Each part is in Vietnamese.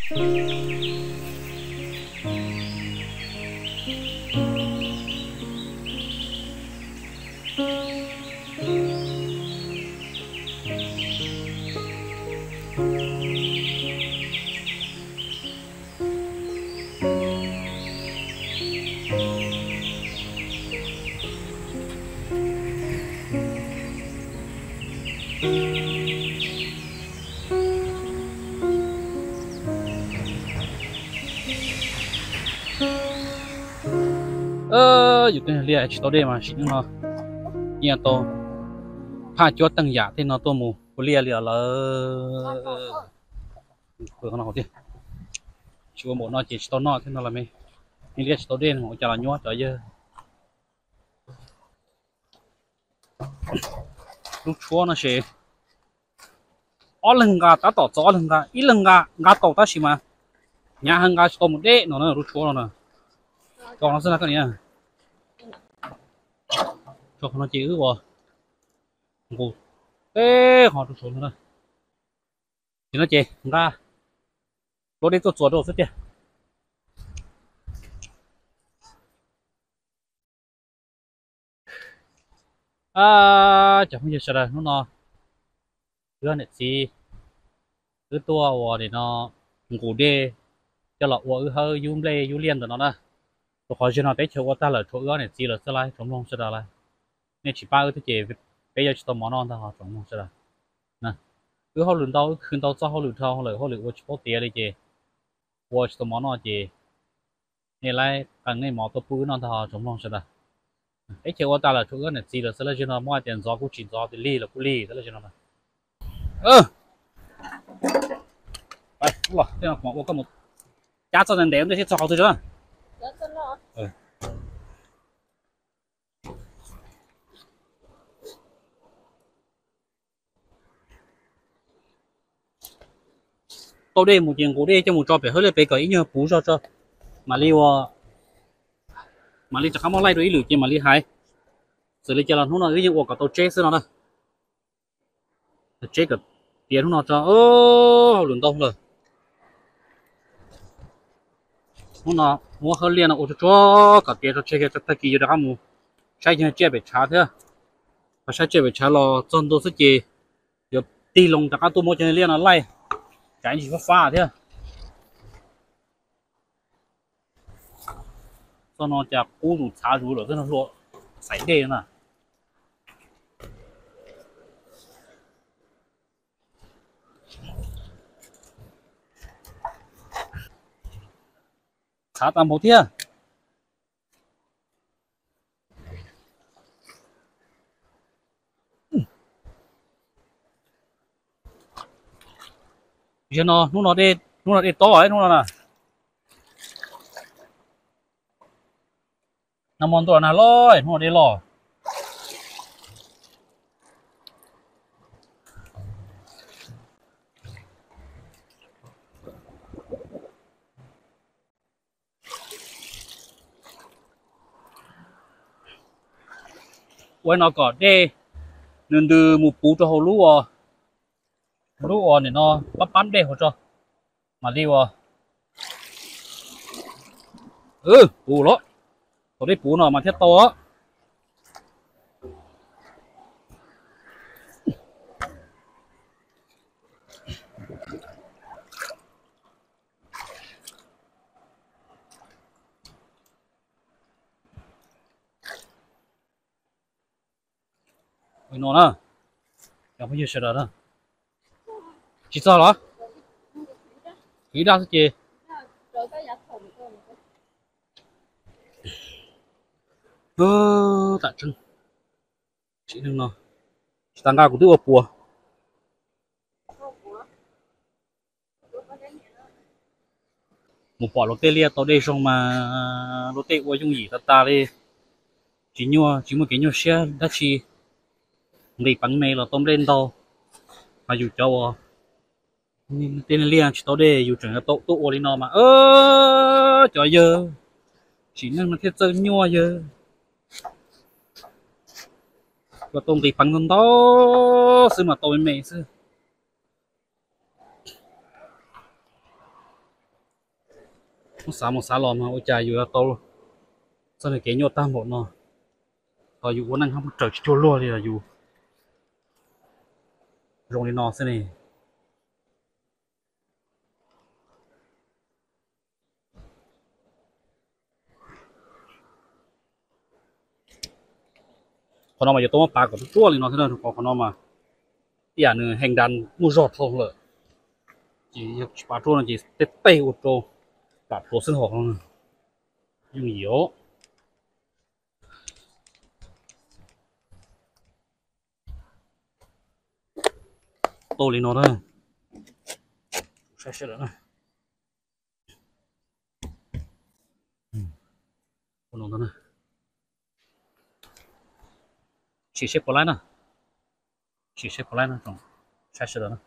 อยู่ตัวเรียกตัวเดียวมาสิเนาะเนี่ยตัวผ้าจวดตั้งหยาที่เนาะตัวหมูเรียเลยเปิดข้างนอกดิชัวหมูนอจีตัวนอกที่นั่นละไหมนี่เรียกตัวเดียวของจะละยัวจ่อยเยอะลูกชัวนะเชออ๋อหนึ่งกาตาต่อจอหนึ่งกาอีหนึ่งกาต่อตาสิมาเนี่ยหนึ่งกาตัวหมูเด้เนาะลูกชัวเนาะจอเราซื้อกันเนี่ยจอเราจีอือบ่กูเอ้ขอทุกคนนะจีน่าเจงารถได้ตัวสุดเดียจะไม่จะอะไรนู่นเนาะเรื่องเนี่ยสิคือตัววัวเนี่ยเนาะกูเด้จะหลอกวัวเฮ้ยยุ่งเลยยุ่งเลี้ยงแต่เนาะนะตัวคอยจะนอนเตะเชื่อว่าตาเหลือชั่วเนี่ยสิเหลือสลายสมองสลายเนี่ยchỉ ba cái gì bây giờ chỉ tao món ăn thôi sมองสลายนะคือเขาหลุดเตาคืนเตาเจ้าเขาหลุดเท่าเขาเลยเขาหลุดว่าเฉพาะเตี้ยเลยจีว่าจะตัวมอนอจีเนี่ยไรกันในหมอตัวปืนนั่นท่าสมองใช่ไหมไอ้เจ้าว่าตาละช่วยกันเนี่ยจีละเสร็จแล้วใช่ไหมมั่วเตียนซอกูจีนซอติลี่ละกูลี่เสร็จแล้วใช่ไหมไปว้าเนี่ยหมอก็หมดจ้าจะนั่นเดี๋ยวได้ที่ซอตัวใช่ไหมตัวเดียวหมูเจียงกูเดียวจะหมูจอไปเฮ้ยเลยไปก่อนอีเนี่ยปูจอมาลีว่ามาลีจะเข้ามาไล่ตัวอีหรือจีมาลีหายสื่อเลยจะเราทุกนอียังอวกกับตัวเจ๊ซึ่งนะเจ๊กับเตียทุกนจะหลุดตรงเลยทุกนมัวเขาเรียนโอ้จ้ากับเตียจะเจ๊จะตะกี้อยู่นะครับมูใช้เจ๊ไปช้าเถอะพอใช้เจ๊ไปช้ารอจนตัวสักเจเดี๋ยวตีลงจากตัวโมเจเรียนไล่ใจchỉ có pha thế cho nó chả cú rủ xá rủ rồi nó lộ sảy ghê nè xá tầm một thia giờ nó đi to ấy nó là nằm mònตัวน่ะลอยnó đi lò quay nó cọt đi nên đưa một bú cho hồ lúa này nó bắp đây hồ cho mà đi vào bù đó tôi đi bù nó mà thiết to á nó nè không bao nhiêu sợ đó chị sao đó chị đang cái gì tại chân chị đừng nói chị tăng cao của tôi ở bùa một quả lô tê lia tao đây xong mà lô tê qua chung gì ta đi chỉ một cái nhua xe đã chi đi bắn mê là tôm lên đâu mà dù cho tên lia chỉ tao đây dù chẳng là tụ tụ đi nó mà trời giờ chỉ nên mà thiết chơi nhua giờ và tôm thì bắn con đó xưa mà tôi mẹ xưa một xá lò mà ôi trời vừa to luôn sau này cái nhột tam một nó rồi dù có năng không trở chua luôn thì là dù rồng đi nó thế này còn nó mà giờ tôi mà có chua thì nó thế nào còn nó mà tiền nữa hành đàn mua giọt không lợi chỉ bà chua là chỉ tết tây của trâu bà trâu sinh hoạt không dùng nhiều tô lên nó thôi sẽ nữa này con nó này chỉ xếp vào lại nè chỉ xếp vào lại nè trong sẽ nữa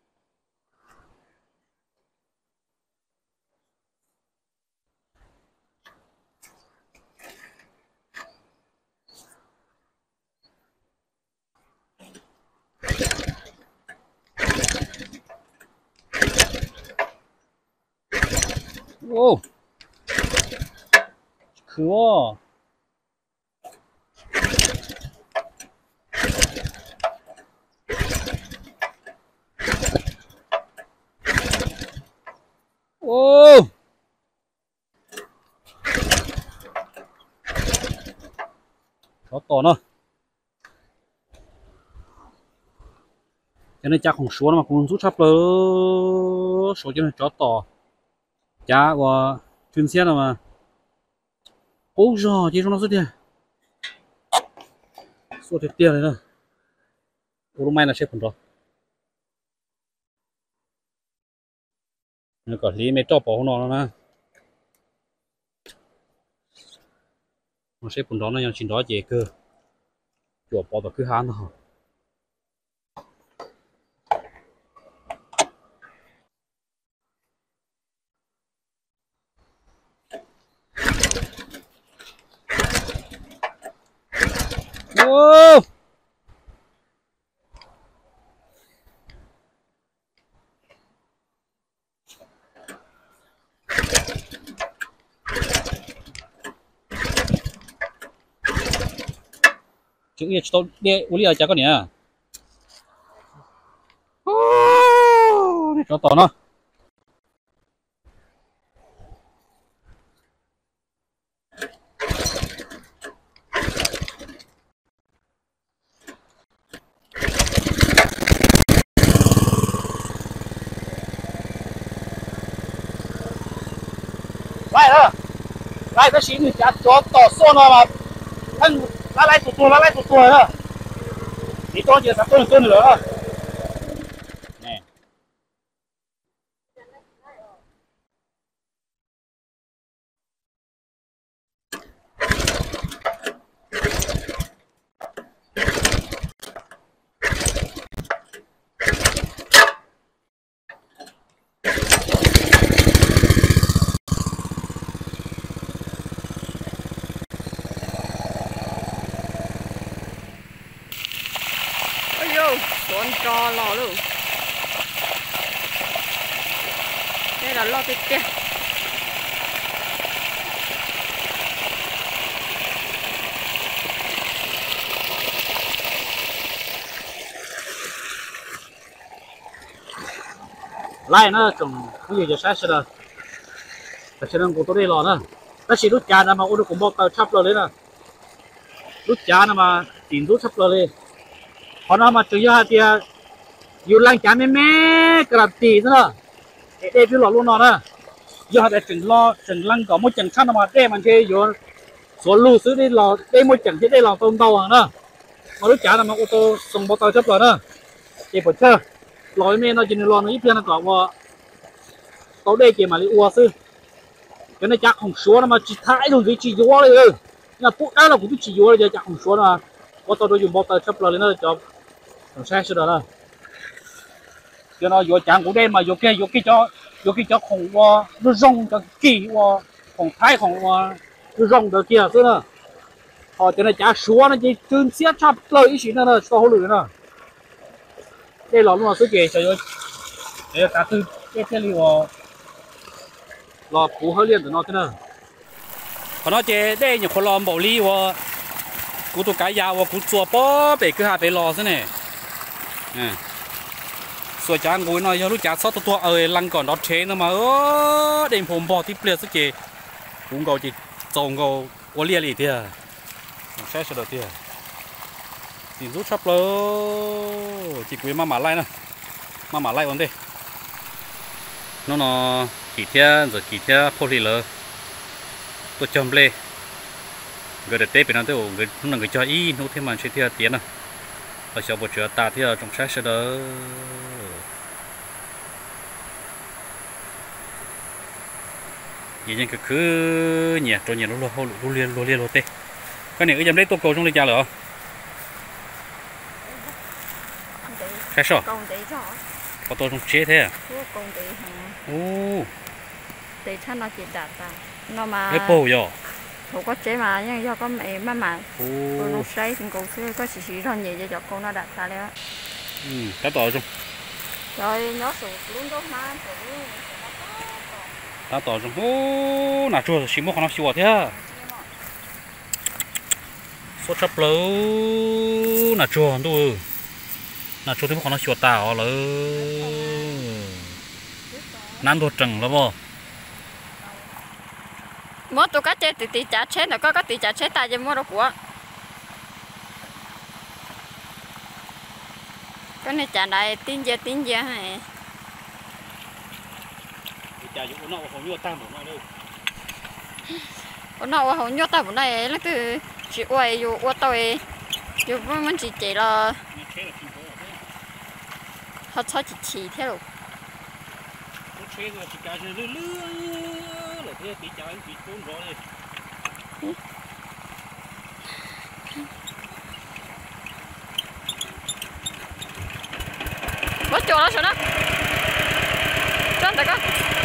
ô 그거 ô chó to nó cho nên cha không số mà cũng rút sắp lơ số cho nên chó to cha của chuyên xe mà ôi giời chỉ trong nó số tiền này nè ủa may là xếp phần rồi nó có lý mấy trò bỏ nó nè nó xếp phần đó nó chỉ đó dễ cơ chuột bỏ vào cứ hán thôi ô chữ gì tôi đi uống ở chả có nhỉ cho to nó lại đó lại cái gì chả cho to xô nó mà anh lại tụt nữa thì tôi chỉ sắp tôi nữa nè con trò lò luôn đây là lo tít kia lại nó trồng cái gì cho sai rồiแต่ฉันกูตัวได้รอนะแล้วสิรู้จานมาอุดมบอกเตาชับเลยนะรู้จานมาตีนรู้ชับเลยพอน้ามาจุยาเตียอยู่หลังจานแม่กระตีนะเด็กพี่หล่อลูกนอนนะยาแต่ถึงรอถึงหลังก็มุ่งจังชั้นมาเต้มันเชยอยู่ส่วนลูกซื้อได้รอได้มุ่งจังที่ได้รอต้นเตาอ่ะนะมารู้จานมาอุดส่งบอกเตาชับเลยนะเจ็บปวดเชื่อรอแม่เราจะรอหน่อยเพื่อนก็ว่าเขาได้เกี่ยมาเลยอ้วซื้อcái này chắc không số mà chỉ thái rồi chỉ vô rồi là phụ cái là cũng chỉ vô rồi chắc không số mà có tôi dùng bao tay chấp lên nó cho sai sửa đó cho nó vô chẳng cũng đen mà vô cái cho không qua nó rong cho kỳ qua không thái không qua nó rong được kia thế nữa họ cho nên chắc số nó chỉ tương xét chấp lời ý chuyện nó số lửa nữa đây là nó số kề cho vô để cả tư cái liều lò cú hơi liền từ nó thế nào còn nó chế đây nhiều con lò bảo ly và cú tụ cái dao và cú chua bó để cứ hạt để lò thế này soi cha ngồi nói cho lúc cha sót tua ơi lăng còn đó chế nữa mà đêm hôm bò tiếp liệt chứ cũng cầu chỉ trồng cầu quá liệt thì à sẽ được thì thì rút sắp lơ chỉ quý mà lại nè mà lại vấn đề nó kỳ theo rồi kỳ theo phô lì lơ tôi chồng lê người để tết bên đó tôi người không là người cho y nó thêm mà chơi theo tiền à ở sau bộ chữa ta theo trong sách sẽ đỡ vậy cứ nhẹ rồi nhẹ lô liên lô tê cái này cái dầm đấy tôi cầu trong lịch trả lửa cái sao có tôi trong chế thế à ô để cho nó chỉ đạt ta nó mà cái bầu rồi thủ có chế mà nhưng do có mẹ mà nó say thì cũng sẽ có chỉ thôi nhẹ cho con nó đạt ta đấy cái tỏi trong rồi nó sụt luôn đó mà ta tỏi trong ô nà chua xí mốc nó xíu thế à sốt chắp lâu nà chua thôi nà chua thì mốc nó xíu tao là nán đồ trần lắm bò mỗi tụ cá chết thì chả chết nó có cái thì chả chết ta cho mua đâu của cái này chả này tin giờ hay chả dụng nó hầu như tam của nó đâu nó hầu như tam của này là từ chỉ quay dù qua tôi dù mình chỉ là họ cho chỉ theo rồi chế rồi chỉ cả lư là thế tí chả anh chỉ trốn rõ đi mất chỗ đó sao đó chân tại con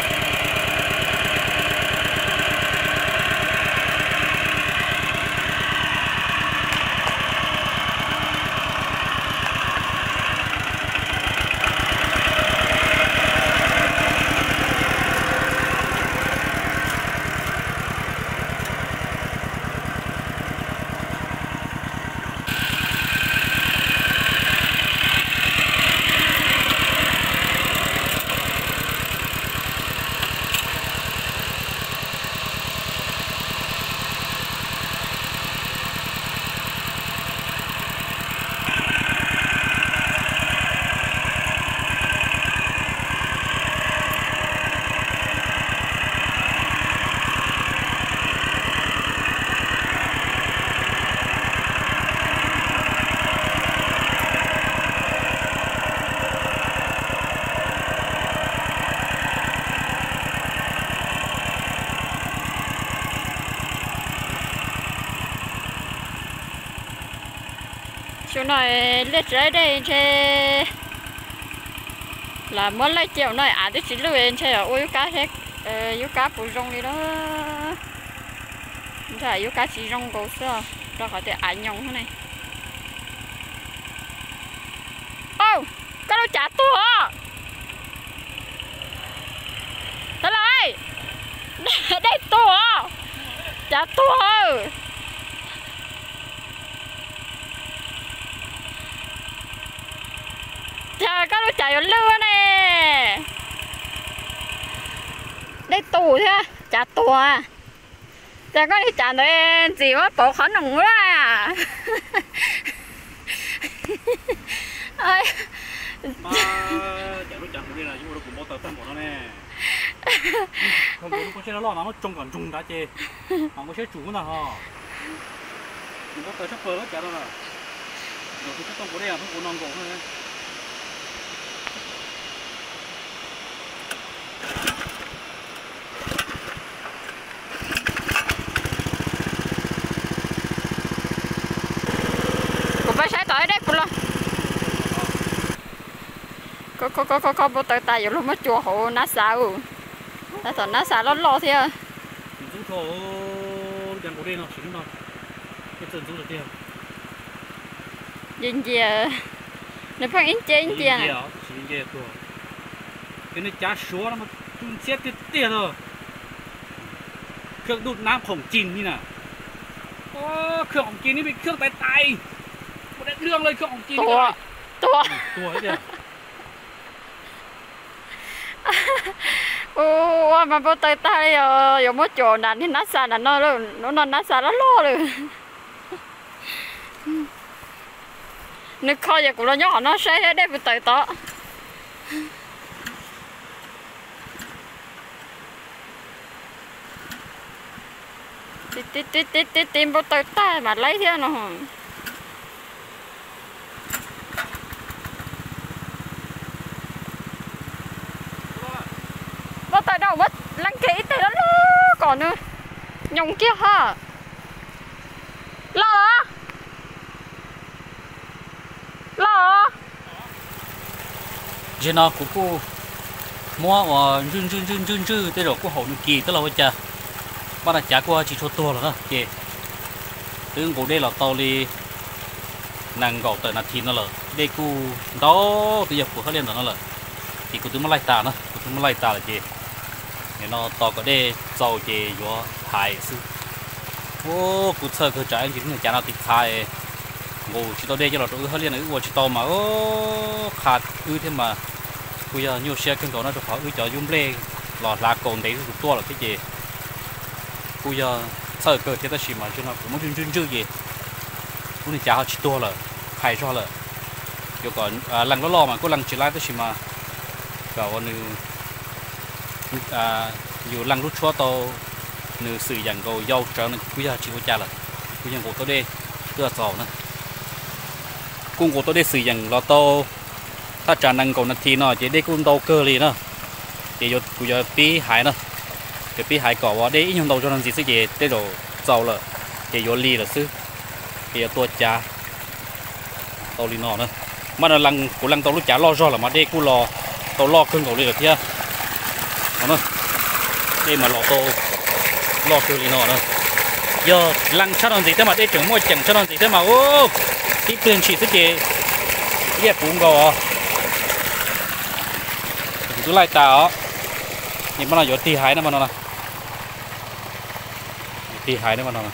chỗ này lết trái đây chơi là mới lấy chiều này à tôi chỉ lưu ý chơi ở ôi cá hết cá bù rong đi đó trời ôi cá chỉ rong cầu xưa cho họ thể ảnh nhông thế này ô cá đâu chả tua thế này đây tua chả tua trời có nó chạy vào lưa nè đây tù thế chả tù à trời có đi chả nói gì quá bỏ khó nồng quá à ơi mà chả nó chẳng có là nhưng mà nó cũng bỏ tờ tâm của nó nè không có xe nó lo nó trông còn trùng đã chê không có xe chủ nào hả cũng có tờ sắp phơ nó chả đâu nè rồi cái tông của đây là nó cũng non gỗ thôi phải sai tới đấy luôn có bộ tay tay rồi lúc mới chùa hộ ná sao ta thằng ná sao nó lo thế à chúng thổ gần của đây nó chỉ nó cái chân chúng được tiền gì nếu phải in chơi nè cái này trả số nó mà chúng chết cái tiền rồi เครื่องดูดน้ำของจีนนี่น่ะโอ้เครื่องของจีนนี่เป็นเครื่องไตหมดเรื่องเลยเครื่องของจีนตันี่วก็ตัวตัวเดียวโอ้ว่ามันบ่เตยตายอยู่บ่โจนั่นที่นัดซานั่นเนาะแล้วนอนนัดซาแล้วล่อเลยนึกคออยากกูแล้วย่อเนาะใช้ได้ไปเตยต่อติบ่เตยตายมาไล่เที่ยเนาะบ่เตยđâu mất lăng kỹ tây đó còn nữa nhung kia ha lo lo giờ nó cũng mua và run tới rồi cũng hậu kỳ tới lâu chưa bắt đầu trả qua chỉ cho tua rồi đó chị từ cổ đây là tàu đi nàng gạo tới là thìn nó là đây cu đó bây giờ củaเขาเรียนnó là thì cũng từ mà lại tà nó cũng từ mà lại tà là chị để nó tàu có đây giàu chị vô hải sư ô cũng sợ cái trái chỉ người cha nào thì khai ngủ chỉ tàu đây cho là tụiเขาเรียนở chỉ tàu mà ô khát thêm mà bây giờ nhiều xe kinh cầu nó được họ cho dùng lê lọt là cồn đấy được tua là cái gì bây giờ sợ cơ thế ta chỉ mà cho nó cũng muốn run gì cũng đi trả chỉ tua là khai cho là rồi còn lần nó lo mà có lần chỉ lại ta chỉ mà cậu nữ nhiều lần rút xóa tàu nữ sử dụng cầu dâu trở nên bây giờ chỉ có trả là bây giờ của tôi đây tôi sầu nữa cung của tôi đây sử dụng là tàuถ้าจานังก่อนนาทีเนาะจะได้กุ้งโตเกอร์เลยเนาะจะยศกูจะปีหายเนาะจะปีหายก่อนว่าได้ยังโตจนนั้นสิสิจะได้โดเจ้าละจะยศลีละซื้อจะตัวจ่าโตลีนอเนาะมันลังกูลังโตลูกจ่ารอรอละมาได้กูรอโตรอครึ่งเขาเลยละเทียเนาะได้มารอโตรอครึ่งลีนอเนาะยอลังชาดอนสิแต่มาได้ถึงมั่วจังชาดอนสิแต่มาโอ้ที่เปลี่ยนฉีดสิจะเรียกปุ่มก่อนtôi lại tao nhìn mà nó tì hái nó mà nó tì hái nó mà nó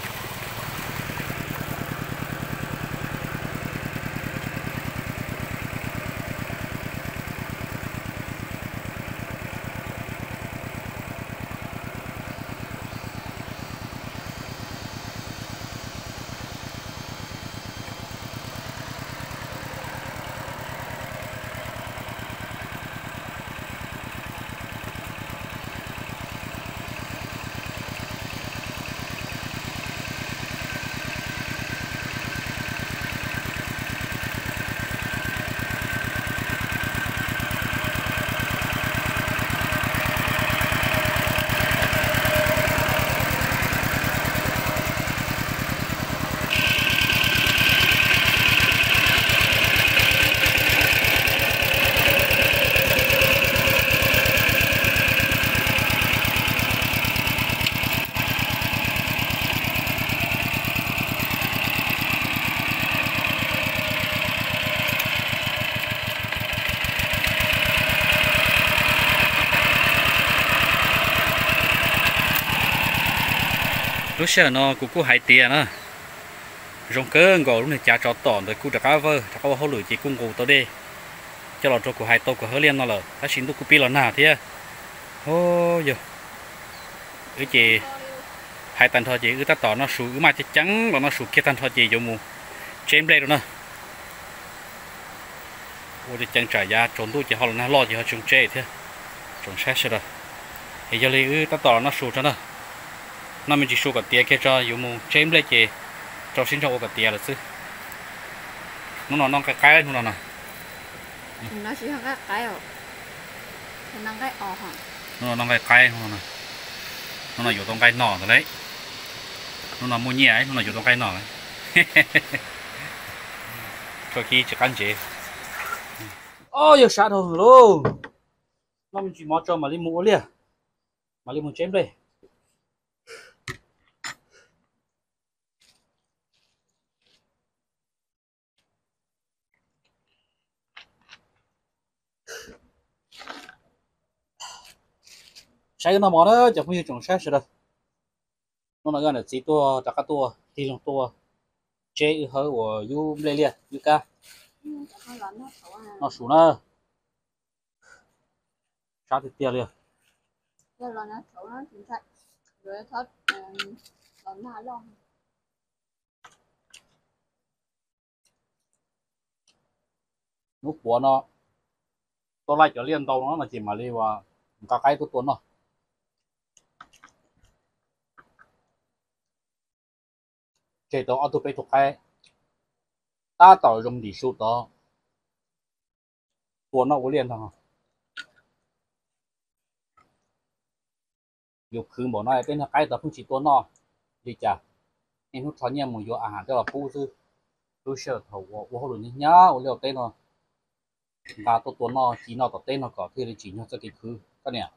lúc xưa nó cũng hại tiền nữa rong cơ ngồi lúc này trả cho tỏn rồi cũng được cá vơ trả cá hậu lưỡi chỉ cung ngủ tới đây cho nó cho của hai tàu của hơi liên nó là ta xin tôi cũng pi là nào thế ô giờ cái chị hai tàn thôi chị cứ ta tỏ nó sụt mà chắc chắn là nó sụt kia tàn thôi chị giống mù trên đây rồi nè ô thì chẳng trả giá trốn tôi chỉ họ là nó lo gì họ trồng tre thế trồng xét rồi thì giờ lấy ta tỏ nó sụt cho nó nó mình chỉ số cả tiền kia cho dù mù chém lấy chị cho xin cho cả tiền là chứ nó cái nó nè nó chỉ là cái ở nó cái ở hả nó cái nó là dùng trong cái nỏ rồi đấy nó là mua nhẹ ấy nó là dùng trong cái nỏ đấy cho khi chỉ ăn chế ôi giờ sát rồi luôn nó mình chỉ mót cho mà đi mua liền mà đi mua chém đây sai nó mỏ đó chẳng bao nhiêu trồng sai rồi đâu nó nói là chỉ tua chắc các tua thì lòng tua chế hơi của yu lê liệt yu ca nó xuống nó sao thì tiền liền giờ là nó xấu nó chính xác rồi thoát nó nà lòng lúc của nó tôi lại cho liên tàu nó là chỉ mà đi vào các cái của tuấn nó chế tàu auto pay thuộc cái ta tàu dùng đi số đó tuấn nó có liên thằng dục khứ bỏ nó bên cái tập không chỉ tuấn nó đi chả nên hút thoáng nhiên một vô à cho là phu sư tôi sợ thầu của hồ như nhá ở liệu tên nó ta tôi tuấn nó chỉ nó có tên nó có thì chỉ nó cho cái khứ cái này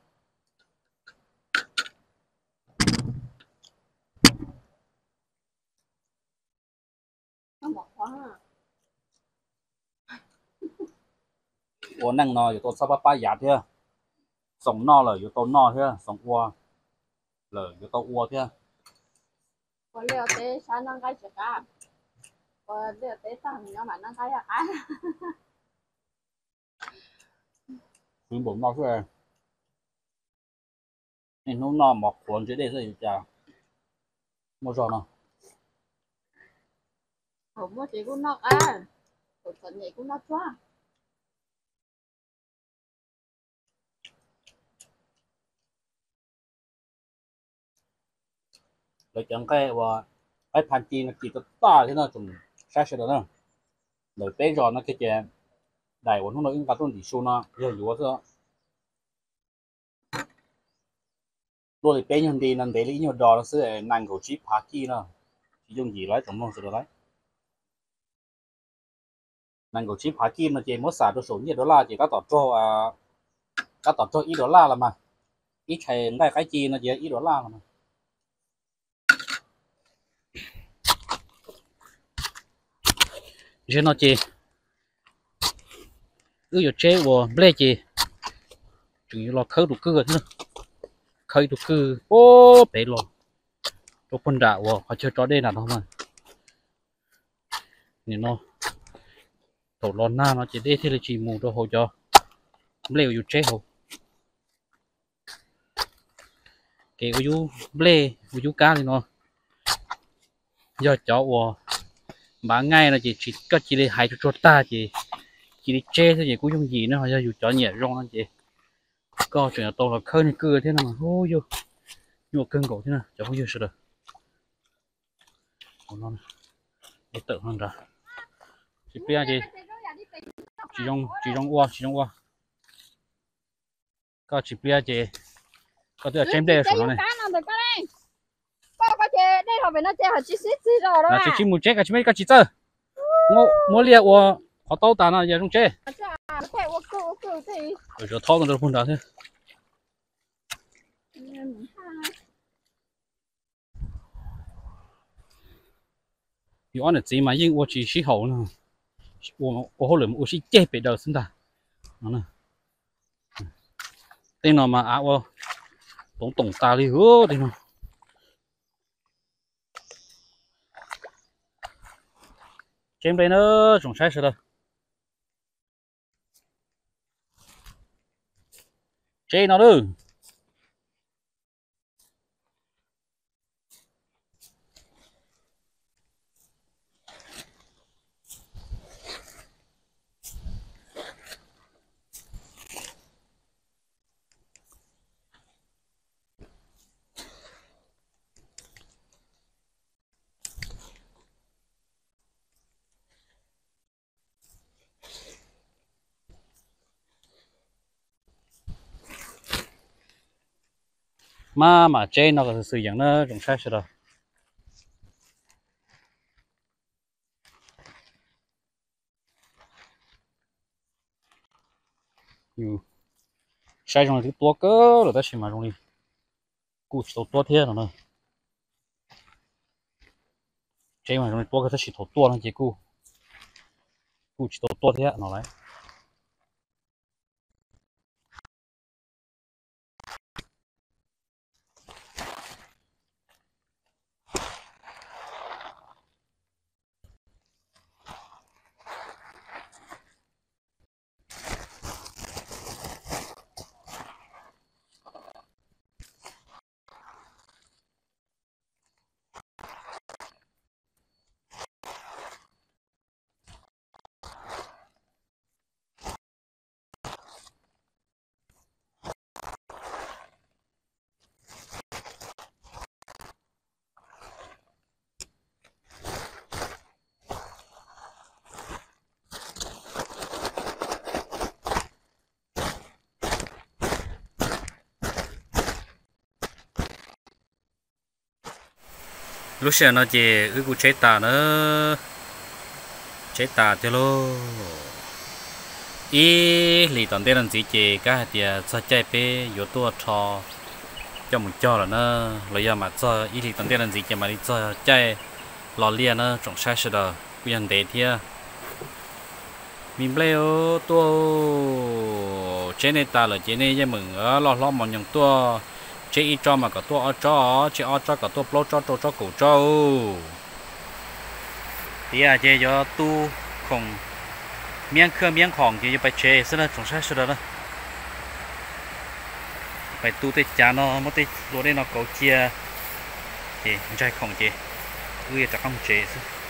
nó bỏ khoáng của năng nóอยู่ตัวซับป้ายาเถอะส่งนอเลยอยู่ตัวนอเถอะส่งอัวเลยอยู่ตัวอัวเถอะ có liệu tế sáng năng cái chả cả có liệu tế sáng mình nó mà năng cái à cái คือผมนอช่วยนี่นู้นนอหมอกขวนจะได้ซะอยู่จ้าโมจอเนาะ không có chỉ cũng nó à một phần gì cũng nó quá เลยจังแค่ว่าไอ้พันจีนกี่ตัวตาที่น่าจุ่มใช่ใช่แล้วเนาะเลยเป๊ะจอนะแค่แกได้วันนู้นเราอิงการต้นดิชูนะเยอะอยู่ว่าเถอะrồi ป๊ะยังดีนั่นเดลี่ยังดอแล้วซื้อนั่งเขาชิปพากี้เนาะที่ยงยี่ไรสมมติสุดเลยนั่งเขาชิปพากี้นะเจมส์สาตัวสูง$2เจก็ต่อโจก็ต่อโจ$1ละมาอีใช้ได้ไก่จีนนะเจ$1ละมาเจนอเจอยู่เจวัวเบลเจจุยรอเข้าดูเกลือเนี่ยเข้าดูเกลือโอ้เป๋หรอตัวคนด่าวัวเขาเชื่อจอได้หนาท้องมันนี่เนาะตัวร้อนหน้าเนาะจะได้ที่เราจีมูตัวหัวจอเบลอยู่เจหัวเก๋ก็อยู่เบลอยู่ก้าเลยเนาะยอดจอวัวbà ngay là chỉ có chỉ để hại cho ta chỉ để che thôi, chỉ cũng không gì nữa họ ra dù cho nhẹ rong chị coi chuyện là tôi là khơi cưa thế nào mà hô vô cơn cổ thế nào chẳng có gì sự được còn nó để tự hơn ra chị biết gì chỉ trong qua có chị biết gì có thể xem đây số này có chế đây họ phải nó chế họ chỉ xí rồi đó là chỉ muốn chế cả chỉ mấy cái chỉ tơ mua liệt họ tao tàn là giờ không chế rồi thao con được phun ra thế有安尼钱嘛，因我只是好呢，我可能我是这辈的生的，呢，对了嘛啊我懂大力哦，对了，这边呢种菜是的，这哪了？mà trên nó có sử dụng nó trồng sai rồi sai trong cái tua cỡ rồi ta chỉ mà trong đi cụ chỉ tua thế rồi nữa trên mà trong tua cái ta chỉ tua nó chỉ cụ chỉ tua thế nó lấy lúc xưa nó chỉ ư cụ chế tà nữa chế tà cho lo ý lì tận đây làm gì chị cái thì cho chạy bé yếu tua cho một cho là nó lấy ra mà cho ý lì tận đây làm gì chị mà đi cho chạy lò lia nó trồng sai sờ đờ bây giờ để thì mình leo tua chế này ta là chế này cho mừng ở lò mà nhung tua chế ít cho mà cả tua ở chế ở cho cả tua plo cho cổ cho thì chế cho tu không miếng khơi miếng khoảng thì phải chế sẽ là trồng sai sờ đó phải tu tới chả nó mất tới đồ đây nó cầu chia thì trái không chế ui chắc không chế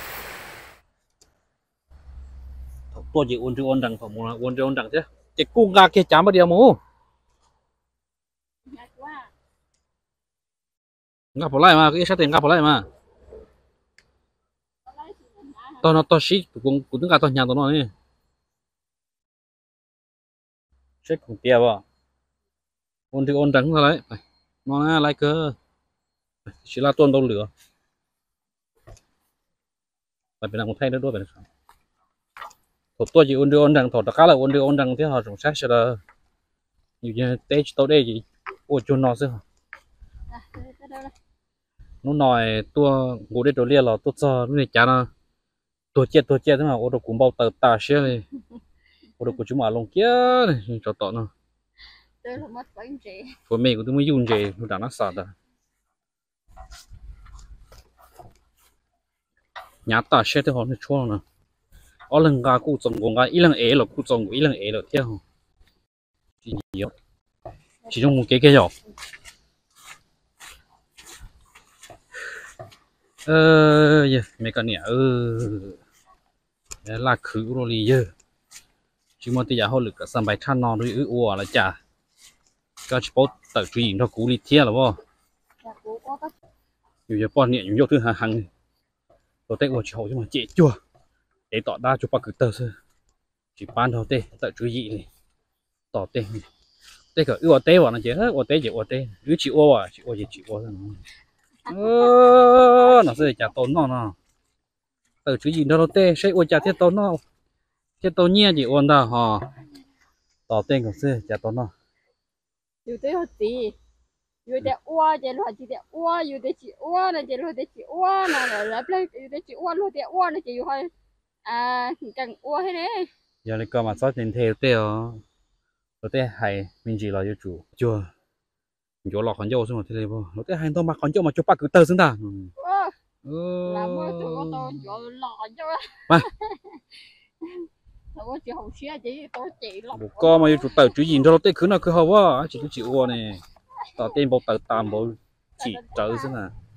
ตัวจีอุ่นที่อุ่นดังผมนะอุ่นที่อุ่นดังใช่จะกุ้งกาเกจามมาเดียวมูงับพอไล่มาก็ยังใช้เต็งงับพอไล่มาตอนนั้นตอนชี้กูตึงการตอนยางตอนนั้นนี่ใช้ของเตี้ยบ่อุ่นที่อุ่นดังเท่าไรไปนอนนะไล่เกอชิลาต้นต้นเหลือไปเป็นนางคนไทยได้ด้วยเป็นสองตัวจีอุ่นที่อุ่นดังถอดตะก้าละอุ่นที่อุ่นดังที่เขาสงสัยเสร็จอยู่ในเตจโตได้จีโอ้จนนอนซินู้นหน่อยตัวกูได้ตัวเลี้ยหรอตัวซอนู่นนี่จ้านะตัวเจ็ดทั้งหมดโอ้ตัวกูเบาเติบตาเชี่ยเลยโอ้ตัวกูจุ่มลงเกี้ยเลยจอดต่อเนาะตัวเมย์กูต้องไม่ยุ่งเจกูด่านักสัตว์อ่ะnhá ta sẽ theo họ nó chua nè ở lần gà cụ trồng gà ít lần é là cụ trồng ít lần é là theo chỉ nhiều chỉ trong một cái rồi mấy cái này là khử rồi đi giờ chỉ mà bây giờ họ lực cả sân bay than non rồi ủa là chả cái chỉ bảo tự truy nó cú đi theo là vô nhiều giờ bọn nhện nhiều thứ hàng tôi tết của cháu nhưng mà chị chưa để tỏ ra cho bà cứ tờ sơ chỉ ban đầu tê tại chú ý này tỏ tê tê cả ưu tê vào nó chế hết tê chỉ tê ưu chị ô à chị ô gì chị ô nó sẽ chả tốn nó từ chú ý đâu tê sẽ ô chả thiết tốn nó thiết tốn nhia chị ôn đó hò tỏ tê còn sẽ chả tốn nó อยู่ที่หัวตีอยู่แต่อ้วนจะรู้จีแต่อ้วนอยู่แต่จีอ้วนนะจะรู้แต่จีอ้วนนะแล้วเลยอยู่แต่จีอ้วนรู้แต่อ้วนนะจะอยู่ให้càngอ้วนให้เนี่ย giờ này cơ mà sao tiền theo tê rồi tê hay mình chỉ là chủ chưa chỗ lọ khẩn dâu xong rồi thế này vô rồi tê hay tao mà khẩn dâu mà cho bà cứ tờ xứng ta làm mới tụi con tôi chỗ lọ cho mà tụi con chị hồng xía chị tôi chị lọ một con mà chủ tờ chủ gì cho nó tê cứ nào cứ hầu á chỉ tôi chịu qua này tờ tên bộ tờ tạm bộ chỉ tờ xứng à